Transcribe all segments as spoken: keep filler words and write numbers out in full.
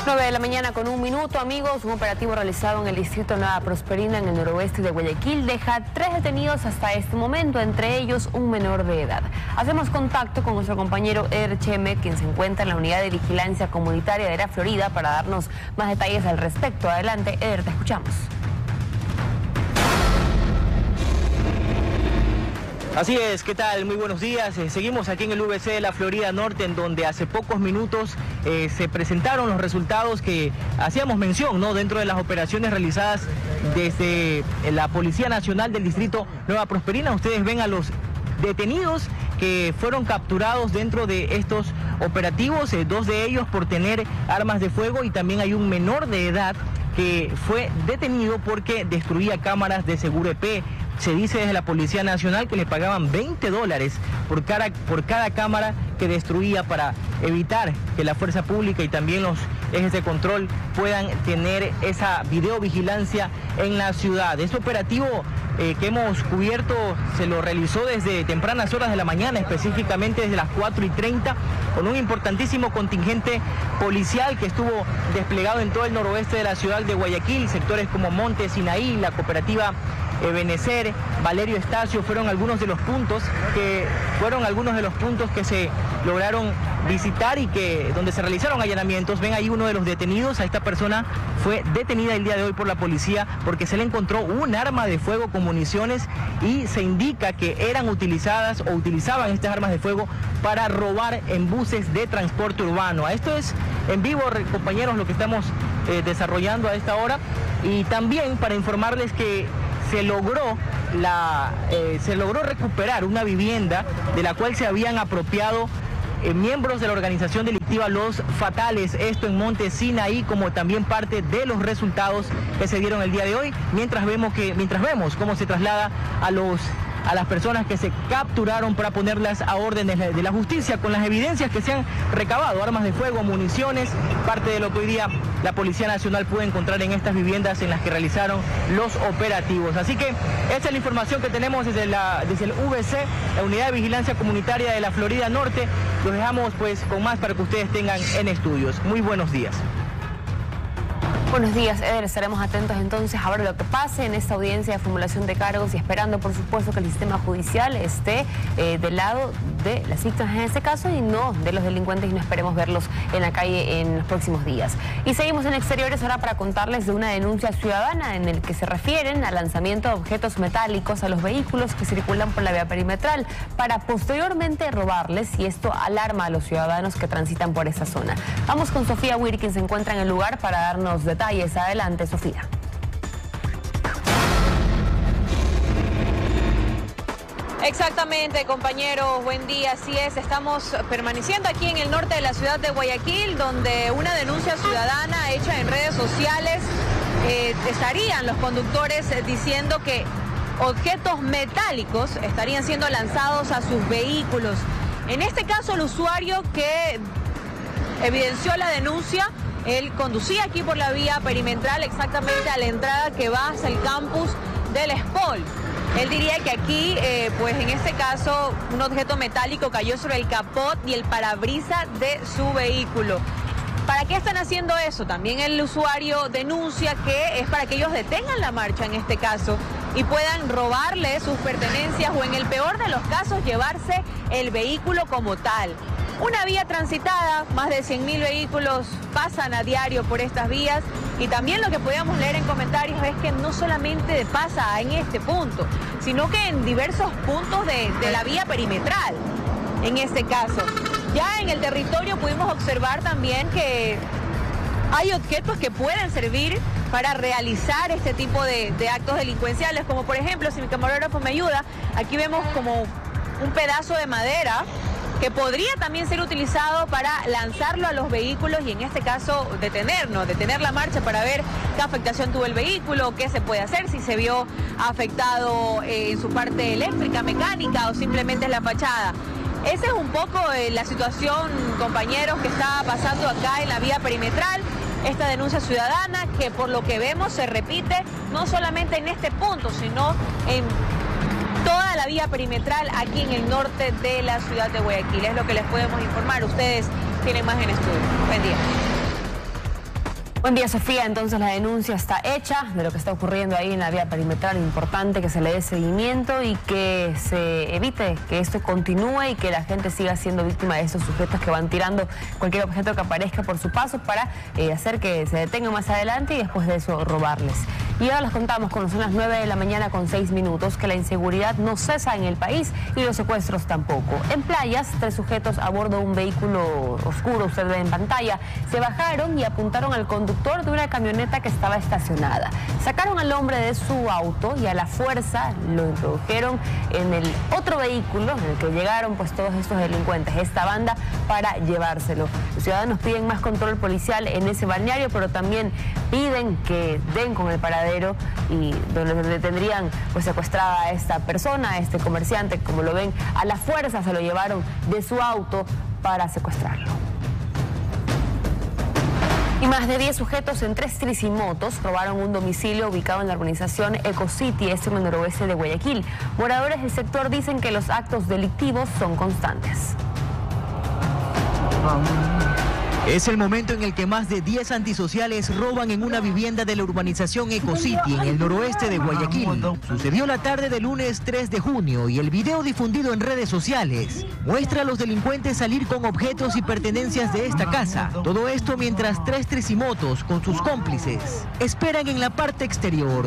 nueve de la mañana con un minuto, amigos. Un operativo realizado en el distrito Nueva Prosperina, en el noroeste de Guayaquil, deja tres detenidos hasta este momento, entre ellos un menor de edad. Hacemos contacto con nuestro compañero Eder Cheme, quien se encuentra en la unidad de vigilancia comunitaria de la Florida, para darnos más detalles al respecto. Adelante, Eder, te escuchamos. Así es, ¿qué tal? Muy buenos días. Eh, seguimos aquí en el V C de la Florida Norte, en donde hace pocos minutos eh, se presentaron los resultados que hacíamos mención, ¿no? Dentro de las operaciones realizadas desde la Policía Nacional del Distrito Nueva Prosperina. Ustedes ven a los detenidos que fueron capturados dentro de estos operativos, eh, dos de ellos por tener armas de fuego, y también hay un menor de edad que fue detenido porque destruía cámaras de Seguro E P. Se dice desde la Policía Nacional que le pagaban veinte dólares por cada, por cada cámara que destruía, para evitar que la fuerza pública y también los ejes de control puedan tener esa videovigilancia en la ciudad. Este operativo eh, que hemos cubierto se lo realizó desde tempranas horas de la mañana, específicamente desde las cuatro y treinta, con un importantísimo contingente policial que estuvo desplegado en todo el noroeste de la ciudad de Guayaquil. Sectores como Monte Sinaí, la cooperativa Ebenecer, Valerio Estacio, fueron algunos de los puntos que fueron algunos de los puntos que se lograron visitar y que donde se realizaron allanamientos. Ven ahí uno de los detenidos. A esta persona fue detenida el día de hoy por la policía porque se le encontró un arma de fuego con municiones, y se indica que eran utilizadas o utilizaban estas armas de fuego para robar en buses de transporte urbano. A esto es en vivo, compañeros, lo que estamos eh, desarrollando a esta hora, y también para informarles que se logró, la, eh, se logró recuperar una vivienda de la cual se habían apropiado eh, miembros de la organización delictiva Los Fatales, esto en Monte Sinaí, como también parte de los resultados que se dieron el día de hoy, mientras vemos, que, mientras vemos cómo se traslada a los... a las personas que se capturaron para ponerlas a órdenes de la justicia con las evidencias que se han recabado: armas de fuego, municiones, parte de lo que hoy día la Policía Nacional pudo encontrar en estas viviendas en las que realizaron los operativos. Así que esta es la información que tenemos desde, la, desde el V C, la Unidad de Vigilancia Comunitaria de la Florida Norte. Los dejamos pues con más para que ustedes tengan en estudios. Muy buenos días. Buenos días, Eder. Estaremos atentos entonces a ver lo que pase en esta audiencia de formulación de cargos, y esperando, por supuesto, que el sistema judicial esté eh, del lado de las víctimas en este caso y no de los delincuentes, y no esperemos verlos en la calle en los próximos días. Y seguimos en exteriores ahora para contarles de una denuncia ciudadana en el que se refieren al lanzamiento de objetos metálicos a los vehículos que circulan por la vía perimetral para posteriormente robarles, y esto alarma a los ciudadanos que transitan por esta zona. Vamos con Sofía Huir, quien se encuentra en el lugar, para darnos detalles. Adelante, Sofía. Exactamente, compañeros, buen día. Así es, estamos permaneciendo aquí en el norte de la ciudad de Guayaquil, donde una denuncia ciudadana hecha en redes sociales, eh, estarían los conductores diciendo que objetos metálicos estarían siendo lanzados a sus vehículos. En este caso, el usuario que evidenció la denuncia, él conducía aquí por la vía perimetral, exactamente a la entrada que va hacia el campus del Espol. Él diría que aquí, eh, pues en este caso, un objeto metálico cayó sobre el capot y el parabrisas de su vehículo. ¿Para qué están haciendo eso? También el usuario denuncia que es para que ellos detengan la marcha en este caso y puedan robarle sus pertenencias, o en el peor de los casos, llevarse el vehículo como tal. Una vía transitada, más de cien mil vehículos pasan a diario por estas vías, y también lo que podíamos leer en comentarios es que no solamente pasa en este punto, sino que en diversos puntos de, de la vía perimetral, en este caso. Ya en el territorio pudimos observar también que hay objetos que pueden servir para realizar este tipo de, de actos delincuenciales, como por ejemplo, si mi camarógrafo me ayuda, aquí vemos como un pedazo de madera que podría también ser utilizado para lanzarlo a los vehículos, y en este caso detenernos, detener la marcha para ver qué afectación tuvo el vehículo, qué se puede hacer, si se vio afectado eh, en su parte eléctrica, mecánica, o simplemente es la fachada. Esa es un poco eh, la situación, compañeros, que está pasando acá en la vía perimetral. Esta denuncia ciudadana que, por lo que vemos, se repite no solamente en este punto, sino en toda la vía perimetral aquí en el norte de la ciudad de Guayaquil. Es lo que les podemos informar. Ustedes tienen más en estudio. Buen día. Buen día, Sofía. Entonces la denuncia está hecha de lo que está ocurriendo ahí en la vía perimetral. Importante que se le dé seguimiento y que se evite que esto continúe y que la gente siga siendo víctima de estos sujetos que van tirando cualquier objeto que aparezca por su paso para eh, hacer que se detengan más adelante y después de eso robarles. Y ahora les contamos, cuando son las nueve de la mañana con seis minutos, que la inseguridad no cesa en el país y los secuestros tampoco. En Playas, tres sujetos a bordo de un vehículo oscuro, usted ve en pantalla, se bajaron y apuntaron al conductor de una camioneta que estaba estacionada. Sacaron al hombre de su auto y a la fuerza lo introdujeron en el otro vehículo en el que llegaron pues todos estos delincuentes, esta banda, para llevárselo. Los ciudadanos piden más control policial en ese balneario, pero también piden que den con el paradero y donde tendrían pues secuestrada a esta persona, a este comerciante, como lo ven, a la fuerza se lo llevaron de su auto para secuestrarlo. Y más de diez sujetos en tres tricimotos robaron un domicilio ubicado en la urbanización Ecocity, esto en el noroeste de Guayaquil. Moradores del sector dicen que los actos delictivos son constantes. Es el momento en el que más de diez antisociales roban en una vivienda de la urbanización Ecocity en el noroeste de Guayaquil. Sucedió la tarde del lunes tres de junio y el video difundido en redes sociales muestra a los delincuentes salir con objetos y pertenencias de esta casa. Todo esto mientras tres tricimotos con sus cómplices esperan en la parte exterior.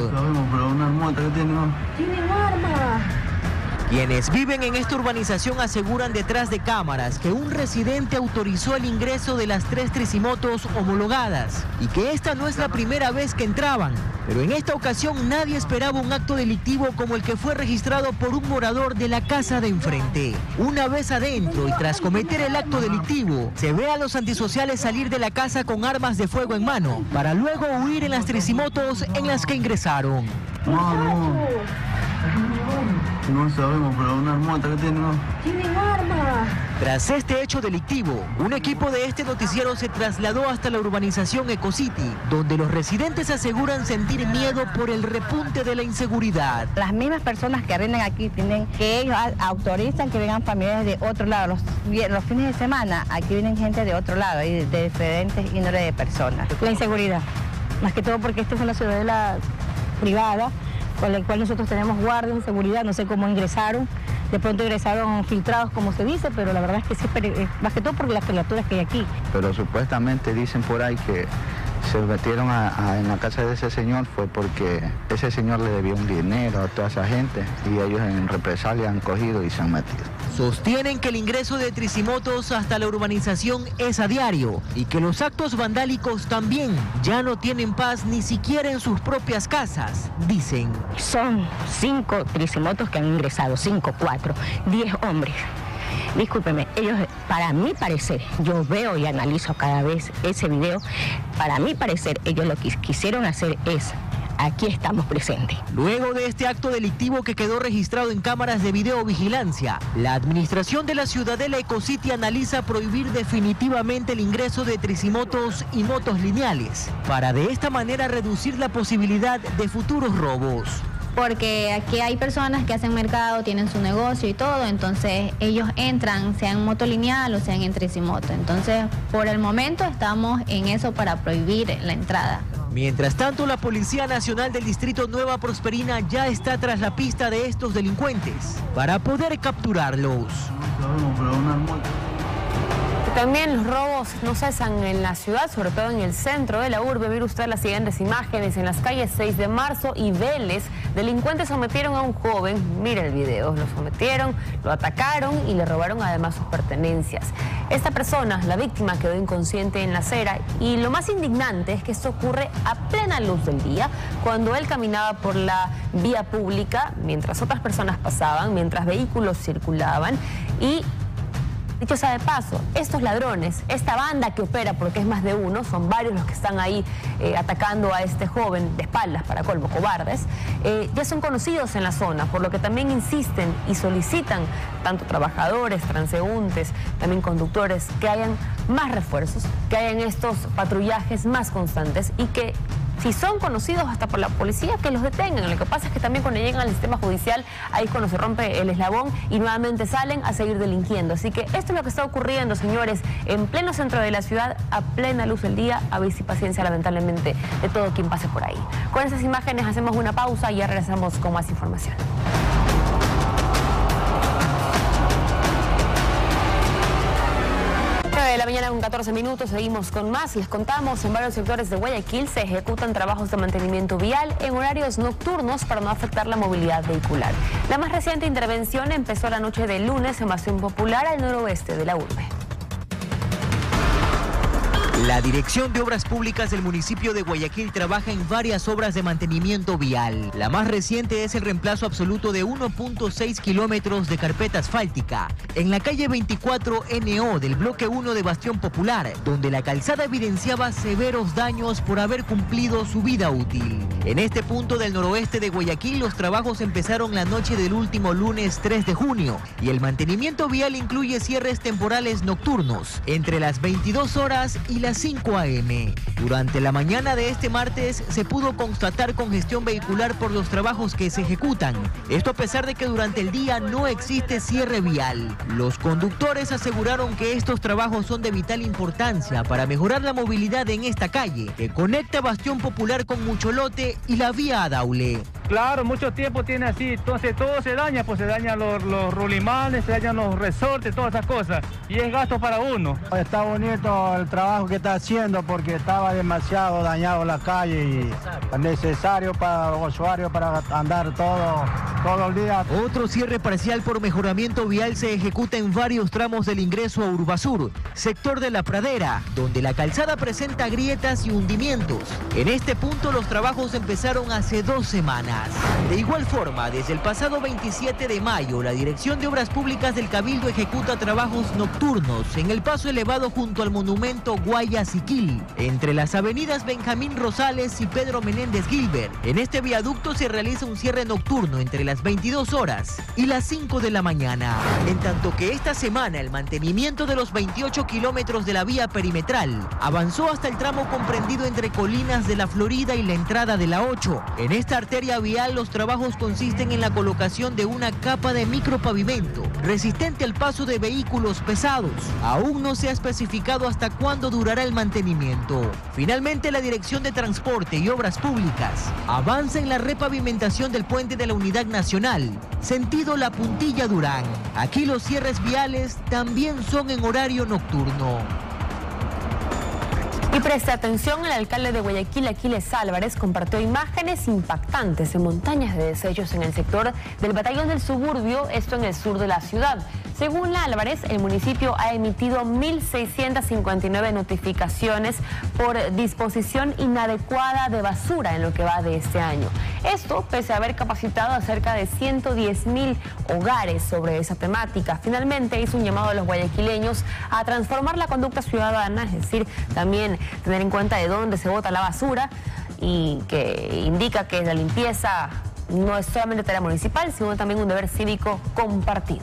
Tienen arma. Quienes viven en esta urbanización aseguran detrás de cámaras que un residente autorizó el ingreso de las tres tricimotos homologadas y que esta no es la primera vez que entraban. Pero en esta ocasión nadie esperaba un acto delictivo como el que fue registrado por un morador de la casa de enfrente. Una vez adentro y tras cometer el acto delictivo, se ve a los antisociales salir de la casa con armas de fuego en mano para luego huir en las tricimotos en las que ingresaron. No, no. No sabemos, pero una armata que tienen. Tienen arma. Tras este hecho delictivo, un equipo de este noticiero se trasladó hasta la urbanización Ecocity, donde los residentes aseguran sentir miedo por el repunte de la inseguridad. Las mismas personas que arrendan aquí tienen que ellos autorizan que vengan familiares de otro lado. Los, los fines de semana aquí vienen gente de otro lado y de, de diferentes índoles de personas. La inseguridad, más que todo porque esta es una ciudadela privada, con la cual nosotros tenemos guardia en seguridad, no sé cómo ingresaron, de pronto ingresaron filtrados como se dice, pero la verdad es que sí, más que todo por las criaturas que hay aquí. Pero supuestamente dicen por ahí que se metieron a, a, en la casa de ese señor fue porque ese señor le debía un dinero a toda esa gente y ellos en represalia han cogido y se han metido. Sostienen que el ingreso de tricimotos hasta la urbanización es a diario y que los actos vandálicos también ya no tienen paz ni siquiera en sus propias casas, dicen. Son cinco tricimotos que han ingresado, cinco, cuatro, diez hombres. Discúlpeme, ellos, para mi parecer, yo veo y analizo cada vez ese video, para mi parecer, ellos lo que quisieron hacer es, aquí estamos presentes. Luego de este acto delictivo que quedó registrado en cámaras de videovigilancia, la administración de la ciudadela Ecocity analiza prohibir definitivamente el ingreso de tricimotos y motos lineales, para de esta manera reducir la posibilidad de futuros robos. Porque aquí hay personas que hacen mercado, tienen su negocio y todo, entonces ellos entran, sea en moto lineal o sea en tricimoto. Entonces, por el momento estamos en eso para prohibir la entrada. Mientras tanto, la Policía Nacional del Distrito Nueva Prosperina ya está tras la pista de estos delincuentes para poder capturarlos. No sabemos, pero una armata. También los robos no cesan en la ciudad, sobre todo en el centro de la urbe. Mire usted las siguientes imágenes en las calles seis de marzo y Vélez. Delincuentes sometieron a un joven, mire el video, lo sometieron, lo atacaron y le robaron además sus pertenencias. Esta persona, la víctima, quedó inconsciente en la acera y lo más indignante es que esto ocurre a plena luz del día, cuando él caminaba por la vía pública, mientras otras personas pasaban, mientras vehículos circulaban y... Dicho sea de paso, estos ladrones, esta banda que opera, porque es más de uno, son varios los que están ahí eh, atacando a este joven de espaldas, para colmo, cobardes, eh, ya son conocidos en la zona, por lo que también insisten y solicitan tanto trabajadores, transeúntes, también conductores, que hayan más refuerzos, que hayan estos patrullajes más constantes y que si son conocidos hasta por la policía, que los detengan. Lo que pasa es que también cuando llegan al sistema judicial, ahí es cuando se rompe el eslabón y nuevamente salen a seguir delinquiendo. Así que esto es lo que está ocurriendo, señores, en pleno centro de la ciudad, a plena luz del día, a ver si paciencia lamentablemente de todo quien pase por ahí. Con esas imágenes hacemos una pausa y ya regresamos con más información. nueve de la mañana con catorce minutos, seguimos con más. Les contamos, en varios sectores de Guayaquil se ejecutan trabajos de mantenimiento vial en horarios nocturnos para no afectar la movilidad vehicular. La más reciente intervención empezó la noche del lunes en Bastión Popular, al noroeste de la urbe. La Dirección de Obras Públicas del municipio de Guayaquil trabaja en varias obras de mantenimiento vial. La más reciente es el reemplazo absoluto de uno punto seis kilómetros de carpeta asfáltica en la calle veinticuatro N O del bloque uno de Bastión Popular, donde la calzada evidenciaba severos daños por haber cumplido su vida útil. En este punto del noroeste de Guayaquil, los trabajos empezaron la noche del último lunes tres de junio y el mantenimiento vial incluye cierres temporales nocturnos entre las veintidós horas y las cinco a eme Durante la mañana de este martes se pudo constatar congestión vehicular por los trabajos que se ejecutan. Esto a pesar de que durante el día no existe cierre vial. Los conductores aseguraron que estos trabajos son de vital importancia para mejorar la movilidad en esta calle, que conecta Bastión Popular con Mucholote y la vía a Daule. Claro, mucho tiempo tiene así, entonces todo se daña, pues se dañan los, los rulimanes, se dañan los resortes, todas esas cosas, y es gasto para uno. Está bonito el trabajo que está haciendo porque estaba demasiado dañado la calle y es necesario para los usuarios para andar todo, todo el día. Otro cierre parcial por mejoramiento vial se ejecuta en varios tramos del ingreso a Urbasur, sector de La Pradera, donde la calzada presenta grietas y hundimientos. En este punto los trabajos empezaron hace dos semanas. De igual forma, desde el pasado veintisiete de mayo, la Dirección de Obras Públicas del Cabildo ejecuta trabajos nocturnos en el paso elevado junto al monumento Guayaquil, entre las avenidas Benjamín Rosales y Pedro Menéndez Gilbert. En este viaducto se realiza un cierre nocturno entre las veintidós horas y las cinco de la mañana. En tanto que esta semana el mantenimiento de los veintiocho kilómetros de la vía perimetral avanzó hasta el tramo comprendido entre Colinas de la Florida y la entrada de la ocho. En esta arteria vial los trabajos consisten en la colocación de una capa de micropavimento resistente al paso de vehículos pesados. Aún no se ha especificado hasta cuándo durará el mantenimiento. Finalmente, la Dirección de Transporte y Obras Públicas avanza en la repavimentación del puente de la Unidad Nacional, sentido La Puntilla Durán. Aquí los cierres viales también son en horario nocturno. Y preste atención, el alcalde de Guayaquil, Aquiles Álvarez, compartió imágenes impactantes de montañas de desechos en el sector del Batallón del Suburbio, esto en el sur de la ciudad. Según Álvarez, el municipio ha emitido mil seiscientas cincuenta y nueve notificaciones por disposición inadecuada de basura en lo que va de este año. Esto pese a haber capacitado a cerca de ciento diez mil hogares sobre esa temática. Finalmente hizo un llamado a los guayaquileños a transformar la conducta ciudadana, es decir, también tener en cuenta de dónde se bota la basura, y que indica que la limpieza no es solamente tarea municipal, sino también un deber cívico compartido.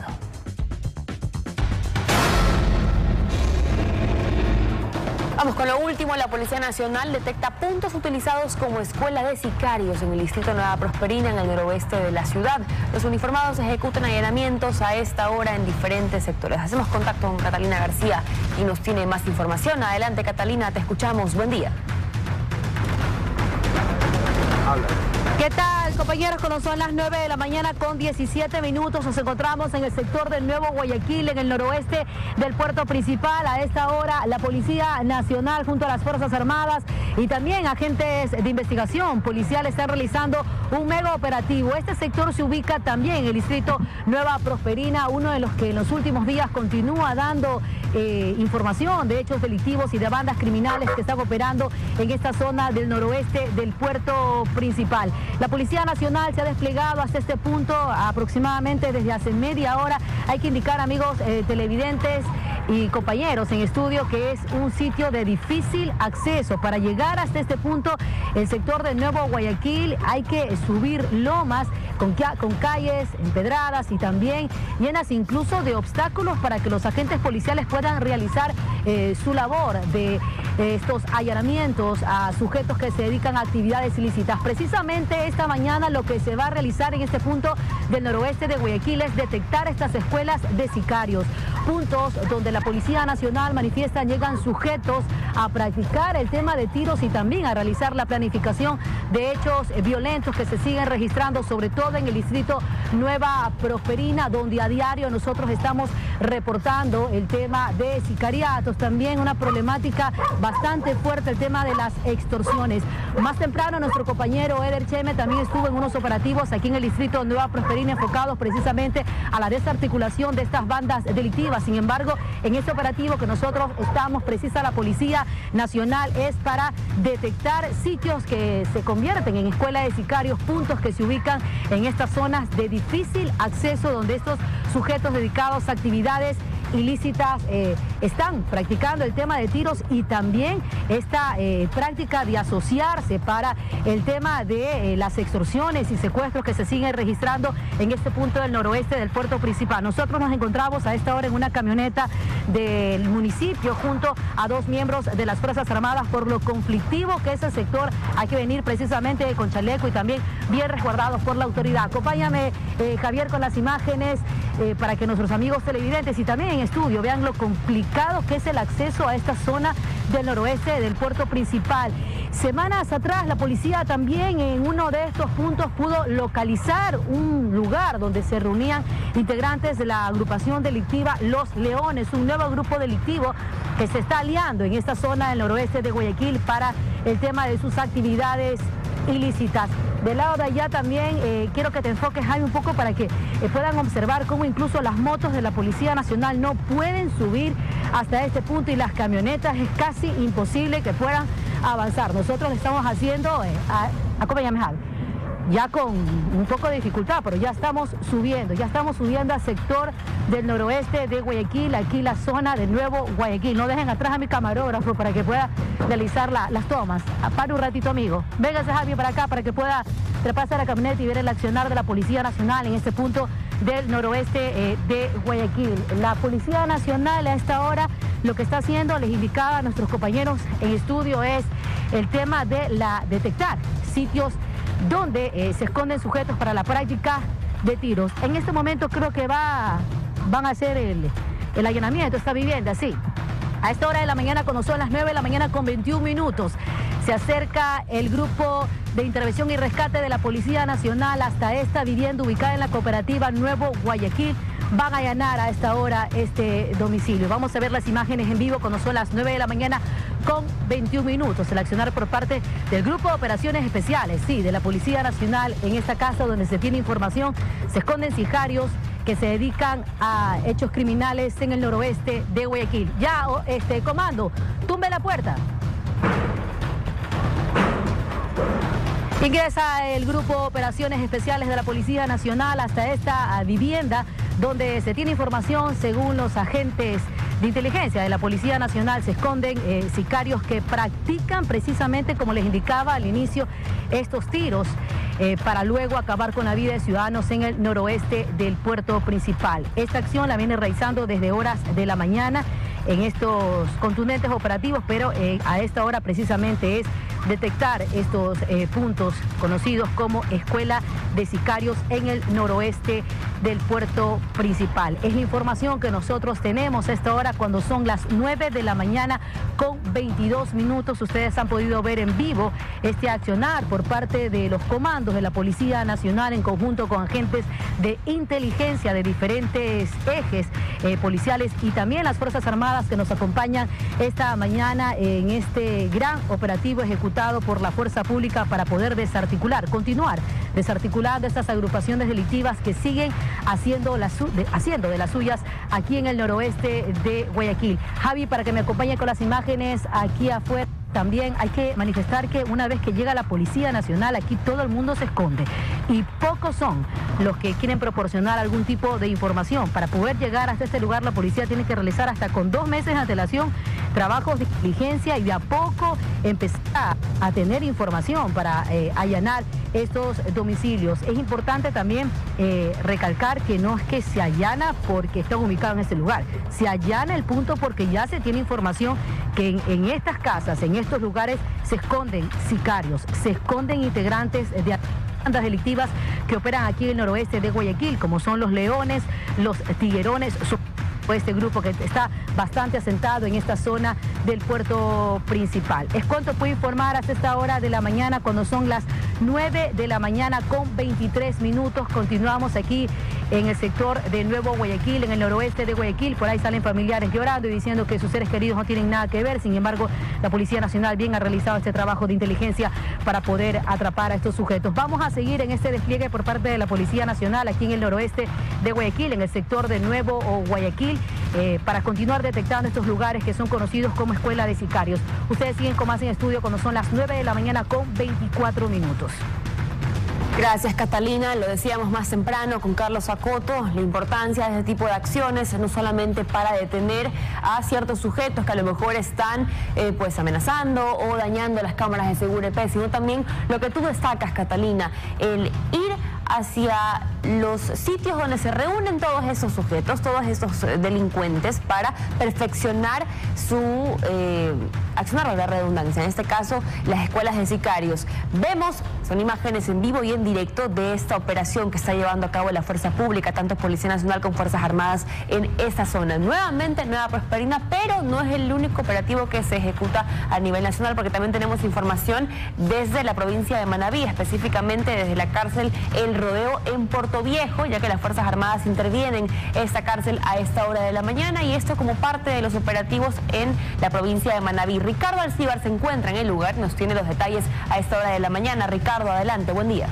Vamos con lo último. La Policía Nacional detecta puntos utilizados como escuela de sicarios en el distrito Nueva Prosperina, en el noroeste de la ciudad. Los uniformados ejecutan allanamientos a esta hora en diferentes sectores. Hacemos contacto con Catalina García y nos tiene más información. Adelante, Catalina, te escuchamos. Buen día. Habla. ¿Qué tal, compañeros? Cuando son las nueve de la mañana con diecisiete minutos, nos encontramos en el sector del Nuevo Guayaquil, en el noroeste del puerto principal. A esta hora, la Policía Nacional junto a las Fuerzas Armadas y también agentes de investigación policial están realizando un mega operativo. Este sector se ubica también en el distrito Nueva Prosperina, uno de los que en los últimos días continúa dando eh, información de hechos delictivos y de bandas criminales que están operando en esta zona del noroeste del puerto principal. La Policía Nacional se ha desplegado hasta este punto aproximadamente desde hace media hora. Hay que indicar, amigos eh, televidentes, y compañeros en estudio que es un sitio de difícil acceso. Para llegar hasta este punto, el sector de Nuevo Guayaquil, hay que subir lomas con, con calles empedradas y también llenas incluso de obstáculos para que los agentes policiales puedan realizar eh, su labor de eh, estos allanamientos a sujetos que se dedican a actividades ilícitas. Precisamente esta mañana lo que se va a realizar en este punto del noroeste de Guayaquil es detectar estas escuelas de sicarios, puntos donde la Policía Nacional manifiesta llegan sujetos a practicar el tema de tiros y también a realizar la planificación de hechos violentos que se siguen registrando, sobre todo en el distrito Nueva Prosperina, donde a diario nosotros estamos reportando el tema de sicariatos, también una problemática bastante fuerte, el tema de las extorsiones. Más temprano nuestro compañero Eder Cheme también estuvo en unos operativos aquí en el distrito Nueva Prosperina enfocados precisamente a la desarticulación de estas bandas delictivas. Sin embargo, en este operativo que nosotros estamos, precisa la Policía Nacional, es para detectar sitios que se convierten en escuela de sicarios, puntos que se ubican en estas zonas de difícil acceso donde estos sujetos dedicados a actividades ilícitas eh, están practicando el tema de tiros y también esta eh, práctica de asociarse para el tema de eh, las extorsiones y secuestros que se siguen registrando en este punto del noroeste del puerto principal. Nosotros nos encontramos a esta hora en una camioneta del municipio junto a dos miembros de las Fuerzas Armadas. Por lo conflictivo que es el sector, hay que venir precisamente con chaleco y también bien resguardados por la autoridad. Acompáñame, eh, Javier, con las imágenes eh, para que nuestros amigos televidentes y también en estudio vean lo complicado que es el acceso a esta zona del noroeste del puerto principal. Semanas atrás la policía también en uno de estos puntos pudo localizar un lugar donde se reunían integrantes de la agrupación delictiva Los Leones, un nuevo grupo delictivo que se está aliando en esta zona del noroeste de Guayaquil para el tema de sus actividades ilícitas. Del lado de allá también eh, quiero que te enfoques, Jaime, un poco para que eh, puedan observar cómo incluso las motos de la Policía Nacional no pueden subir hasta este punto y las camionetas es casi imposible que puedan avanzar. Nosotros le estamos haciendo, eh, a, acompáñame, Jaime, ya con un poco de dificultad, pero ya estamos subiendo, ya estamos subiendo al sector del noroeste de Guayaquil, aquí la zona de Nuevo Guayaquil. No dejen atrás a mi camarógrafo para que pueda realizar la, las tomas. Para un ratito, amigo. Véngase, Javier, para acá para que pueda treparse a la camioneta y ver el accionar de la Policía Nacional en este punto del noroeste eh, de Guayaquil. La Policía Nacional a esta hora lo que está haciendo, les indicaba a nuestros compañeros en estudio, es el tema de la detectar sitios donde eh, se esconden sujetos para la práctica de tiros. En este momento creo que va, van a hacer el, el allanamiento de esta vivienda, sí. A esta hora de la mañana, cuando son las nueve de la mañana con veintiún minutos, se acerca el grupo de intervención y rescate de la Policía Nacional hasta esta vivienda ubicada en la cooperativa Nuevo Guayaquil. Van a allanar a esta hora este domicilio. Vamos a ver las imágenes en vivo cuando son las nueve de la mañana con veintiún minutos. El accionar por parte del Grupo de Operaciones Especiales, sí, de la Policía Nacional en esta casa donde se tiene información. Se esconden sicarios que se dedican a hechos criminales en el noroeste de Guayaquil. Ya, este comando, tumbe la puerta. Ingresa el Grupo de Operaciones Especiales de la Policía Nacional hasta esta vivienda donde se tiene información. Según los agentes de inteligencia de la Policía Nacional, se esconden eh, sicarios que practican precisamente, como les indicaba al inicio, estos tiros eh, para luego acabar con la vida de ciudadanos en el noroeste del puerto principal. Esta acción la viene realizando desde horas de la mañana en estos contundentes operativos, pero eh, a esta hora precisamente es detectar estos eh, puntos conocidos como escuela de sicarios en el noroeste del puerto principal. Es la información que nosotros tenemos a esta hora cuando son las nueve de la mañana con veintidós minutos. Ustedes han podido ver en vivo este accionar por parte de los comandos de la Policía Nacional en conjunto con agentes de inteligencia de diferentes ejes eh, policiales y también las Fuerzas Armadas que nos acompañan esta mañana en este gran operativo ejecutado por la Fuerza Pública para poder desarticular, continuar desarticulando estas agrupaciones delictivas que siguen haciendo, la su de, haciendo de las suyas aquí en el noroeste de Guayaquil. Javi, para que me acompañe con las imágenes aquí afuera. también hay que manifestar que una vez que llega la Policía Nacional, aquí todo el mundo se esconde y pocos son los que quieren proporcionar algún tipo de información. Para poder llegar hasta este lugar, la policía tiene que realizar hasta con dos meses de antelación trabajos de diligencia y de a poco empezar a, a tener información para eh, allanar estos domicilios. Es importante también eh, recalcar que no es que se allana porque están ubicados en este lugar, se allana el punto porque ya se tiene información que en, en estas casas, en estos lugares, se esconden sicarios, se esconden integrantes de bandas delictivas que operan aquí en el noroeste de Guayaquil, como son los Leones, los Tiguerones, este grupo que está bastante asentado en esta zona del puerto principal. Es cuanto puedo informar hasta esta hora de la mañana, cuando son las nueve de la mañana con veintitrés minutos. Continuamos aquí en el sector de Nuevo Guayaquil, en el noroeste de Guayaquil. Por ahí salen familiares llorando y diciendo que sus seres queridos no tienen nada que ver. Sin embargo, la Policía Nacional bien ha realizado este trabajo de inteligencia para poder atrapar a estos sujetos. Vamos a seguir en este despliegue por parte de la Policía Nacional aquí en el noroeste de Guayaquil, en el sector de Nuevo Guayaquil, eh, para continuar detectando estos lugares que son conocidos como escuela de sicarios. Ustedes siguen con más en estudio cuando son las nueve de la mañana con veinticuatro minutos. Gracias, Catalina. Lo decíamos más temprano con Carlos Acoto, la importancia de este tipo de acciones, no solamente para detener a ciertos sujetos que a lo mejor están eh, pues amenazando o dañando las cámaras de seguridad, sino también lo que tú destacas, Catalina, el ir hacia los sitios donde se reúnen todos esos sujetos, todos esos delincuentes, para perfeccionar su eh, accionar la redundancia, en este caso las escuelas de sicarios. Vemos, son imágenes en vivo y en directo de esta operación que está llevando a cabo la Fuerza Pública, tanto Policía Nacional como Fuerzas Armadas en esta zona. Nuevamente Nueva Prosperina, pero no es el único operativo que se ejecuta a nivel nacional, porque también tenemos información desde la provincia de Manabí, específicamente desde la cárcel El Rodeo en Puerto Viejo, ya que las Fuerzas Armadas intervienen esta cárcel a esta hora de la mañana, y esto como parte de los operativos en la provincia de Manabí. Ricardo Alcíbar se encuentra en el lugar, nos tiene los detalles a esta hora de la mañana. Ricardo, adelante, buen día.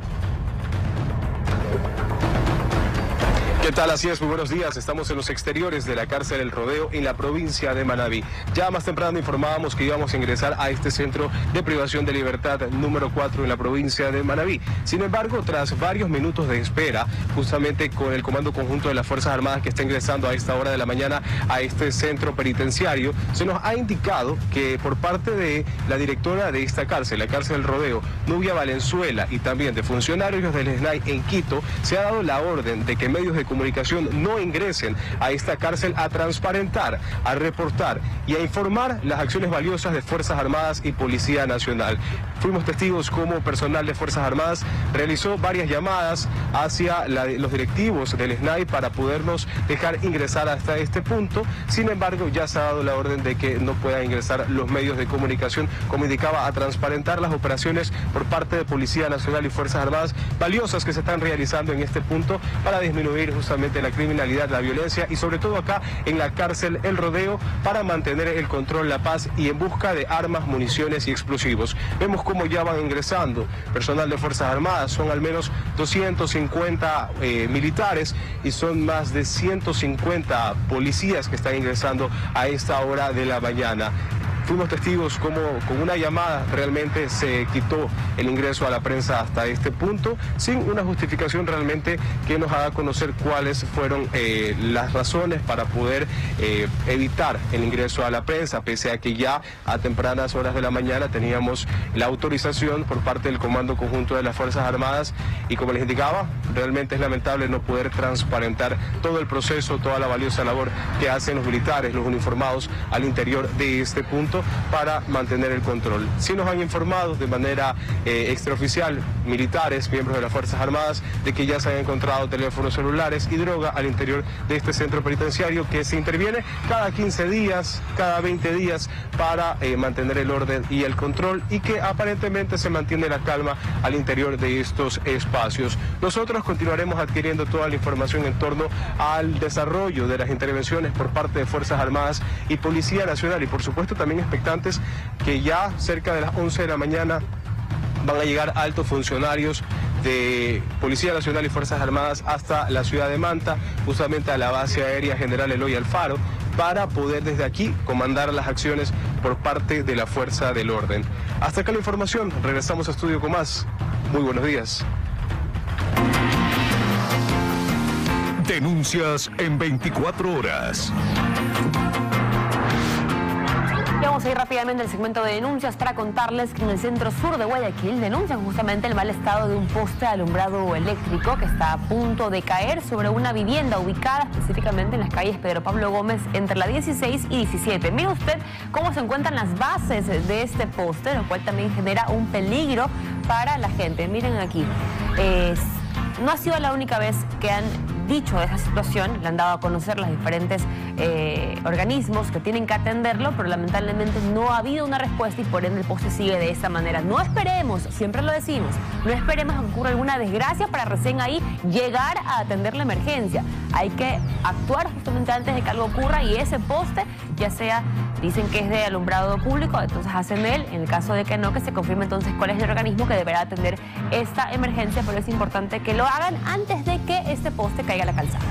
¿Qué tal? Así es, muy buenos días. Estamos en los exteriores de la cárcel El Rodeo en la provincia de Manabí. Ya más temprano informábamos que íbamos a ingresar a este centro de privación de libertad número cuatro en la provincia de Manabí. Sin embargo, tras varios minutos de espera, justamente con el Comando Conjunto de las Fuerzas Armadas que está ingresando a esta hora de la mañana a este centro penitenciario, se nos ha indicado que por parte de la directora de esta cárcel, la cárcel El Rodeo, Nubia Valenzuela, y también de funcionarios del S N A I en Quito, se ha dado la orden de que medios de comunicación no ingresen a esta cárcel a transparentar, a reportar y a informar las acciones valiosas de Fuerzas Armadas y Policía Nacional. Fuimos testigos como personal de Fuerzas Armadas realizó varias llamadas hacia la, los directivos del S N A I para podernos dejar ingresar hasta este punto. Sin embargo, ya se ha dado la orden de que no puedan ingresar los medios de comunicación, como indicaba, a transparentar las operaciones por parte de Policía Nacional y Fuerzas Armadas valiosas que se están realizando en este punto para disminuir justamente la criminalidad, la violencia y sobre todo acá en la cárcel El Rodeo, para mantener el control, la paz y en busca de armas, municiones y explosivos. Vemos cómo ya van ingresando personal de Fuerzas Armadas, son al menos doscientos cincuenta eh, militares y son más de ciento cincuenta policías que están ingresando a esta hora de la mañana. Fuimos testigos como con una llamada realmente se quitó el ingreso a la prensa hasta este punto, sin una justificación realmente que nos haga conocer cuáles fueron eh, las razones para poder eh, evitar el ingreso a la prensa, pese a que ya a tempranas horas de la mañana teníamos la autorización por parte del Comando Conjunto de las Fuerzas Armadas, y como les indicaba, realmente es lamentable no poder transparentar todo el proceso, toda la valiosa labor que hacen los militares, los uniformados al interior de este punto, para mantener el control. Sí nos han informado de manera eh, extraoficial militares, miembros de las Fuerzas Armadas, de que ya se han encontrado teléfonos celulares y droga al interior de este centro penitenciario, que se interviene cada quince días, cada veinte días, para eh, mantener el orden y el control, y que aparentemente se mantiene la calma al interior de estos espacios. Nosotros continuaremos adquiriendo toda la información en torno al desarrollo de las intervenciones por parte de Fuerzas Armadas y Policía Nacional, y por supuesto también expectantes que ya cerca de las once de la mañana van a llegar altos funcionarios de Policía Nacional y Fuerzas Armadas hasta la ciudad de Manta, justamente a la base aérea General Eloy Alfaro, para poder desde aquí comandar las acciones por parte de la fuerza del orden. Hasta acá la información, regresamos a estudio con más. Muy buenos días. Denuncias en veinticuatro horas. Y vamos a ir rápidamente al segmento de denuncias para contarles que en el centro sur de Guayaquil denuncian justamente el mal estado de un poste de alumbrado eléctrico que está a punto de caer sobre una vivienda ubicada específicamente en las calles Pedro Pablo Gómez entre la dieciséis y diecisiete. Mire usted cómo se encuentran las bases de este poste, lo cual también genera un peligro para la gente. Miren aquí, eh, no ha sido la única vez que han dicho de esa situación, le han dado a conocer los diferentes eh, organismos que tienen que atenderlo, pero lamentablemente no ha habido una respuesta y por ende el poste sigue de esa manera. No esperemos, siempre lo decimos, no esperemos a que ocurra alguna desgracia para recién ahí llegar a atender la emergencia. Hay que actuar justamente antes de que algo ocurra y ese poste, ya sea, dicen que es de alumbrado público, entonces hacen él, en el caso de que no, que se confirme entonces cuál es el organismo que deberá atender esta emergencia, pero es importante que lo hagan antes de que este poste caiga a la calzada.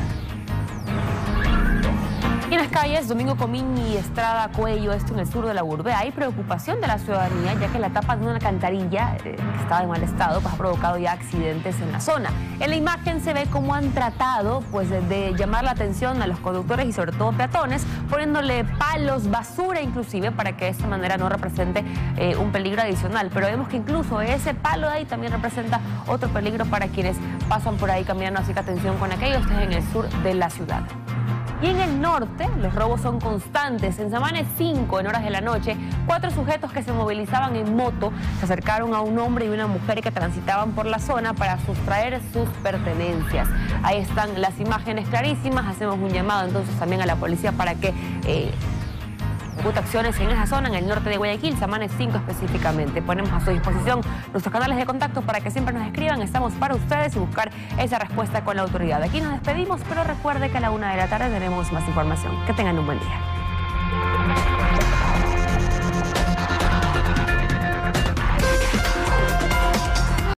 Y en las calles Domingo Comín y Estrada Cuello, esto en el sur de la urbe, hay preocupación de la ciudadanía, ya que la tapa de una alcantarilla eh, que estaba en mal estado pues, ha provocado ya accidentes en la zona. En la imagen se ve cómo han tratado pues, de, de llamar la atención a los conductores y sobre todo peatones, poniéndole palos, basura inclusive, para que de esta manera no represente eh, un peligro adicional. Pero vemos que incluso ese palo de ahí también representa otro peligro para quienes pasan por ahí caminando, así que atención con aquello. Esto es en el sur de la ciudad. Y en el norte, los robos son constantes. En Samanes cinco, en horas de la noche, cuatro sujetos que se movilizaban en moto se acercaron a un hombre y una mujer que transitaban por la zona para sustraer sus pertenencias. Ahí están las imágenes clarísimas. Hacemos un llamado entonces también a la policía para que eh, ejecute acciones en esa zona, en el norte de Guayaquil, Samanes cinco específicamente. Ponemos a su disposición nuestros canales de contacto para que siempre nos escriban. Estamos para ustedes y buscar esa respuesta con la autoridad. Aquí nos despedimos, pero recuerde que a la una de la tarde tenemos más información. Que tengan un buen día.